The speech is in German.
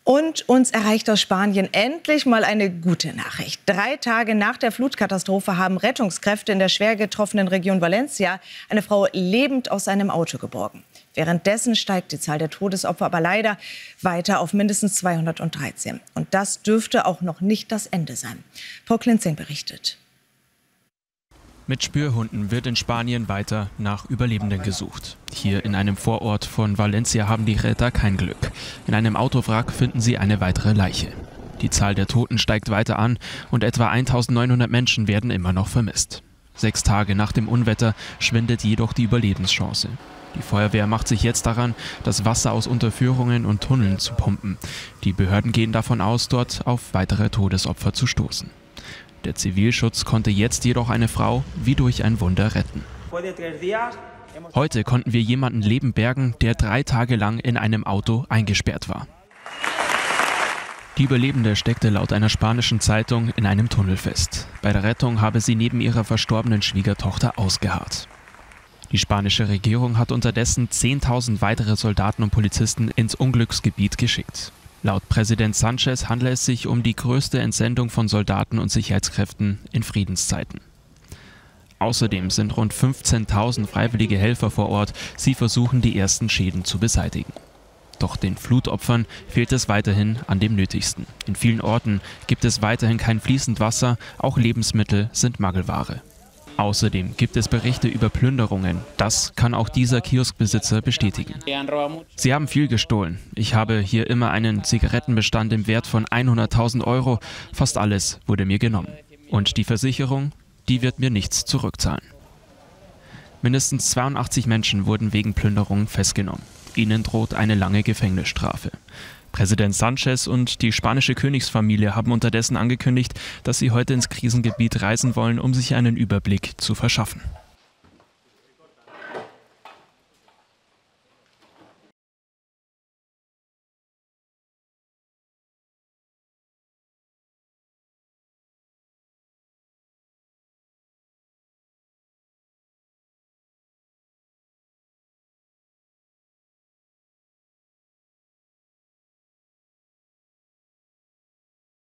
Und uns erreicht aus Spanien endlich mal eine gute Nachricht. 3 Tage nach der Flutkatastrophe haben Rettungskräfte in der schwer getroffenen Region Valencia eine Frau lebend aus einem Auto geborgen. Währenddessen steigt die Zahl der Todesopfer aber leider weiter auf mindestens 213. Und das dürfte auch noch nicht das Ende sein. Frau Klinzing berichtet. Mit Spürhunden wird in Spanien weiter nach Überlebenden gesucht. Hier in einem Vorort von Valencia haben die Retter kein Glück. In einem Autowrack finden sie eine weitere Leiche. Die Zahl der Toten steigt weiter an und etwa 1900 Menschen werden immer noch vermisst. 6 Tage nach dem Unwetter schwindet jedoch die Überlebenschance. Die Feuerwehr macht sich jetzt daran, das Wasser aus Unterführungen und Tunneln zu pumpen. Die Behörden gehen davon aus, dort auf weitere Todesopfer zu stoßen. Der Zivilschutz konnte jetzt jedoch eine Frau wie durch ein Wunder retten. Heute konnten wir jemanden lebend bergen, der 3 Tage lang in einem Auto eingesperrt war. Die Überlebende steckte laut einer spanischen Zeitung in einem Tunnel fest. Bei der Rettung habe sie neben ihrer verstorbenen Schwiegertochter ausgeharrt. Die spanische Regierung hat unterdessen 10.000 weitere Soldaten und Polizisten ins Unglücksgebiet geschickt. Laut Präsident Sánchez handelt es sich um die größte Entsendung von Soldaten und Sicherheitskräften in Friedenszeiten. Außerdem sind rund 15.000 freiwillige Helfer vor Ort. Sie versuchen, die ersten Schäden zu beseitigen. Doch den Flutopfern fehlt es weiterhin an dem Nötigsten. In vielen Orten gibt es weiterhin kein fließend Wasser, auch Lebensmittel sind Mangelware. Außerdem gibt es Berichte über Plünderungen. Das kann auch dieser Kioskbesitzer bestätigen. Sie haben viel gestohlen. Ich habe hier immer einen Zigarettenbestand im Wert von 100.000 Euro. Fast alles wurde mir genommen. Und die Versicherung, die wird mir nichts zurückzahlen. Mindestens 82 Menschen wurden wegen Plünderungen festgenommen. Ihnen droht eine lange Gefängnisstrafe. Präsident Sánchez und die spanische Königsfamilie haben unterdessen angekündigt, dass sie heute ins Krisengebiet reisen wollen, um sich einen Überblick zu verschaffen.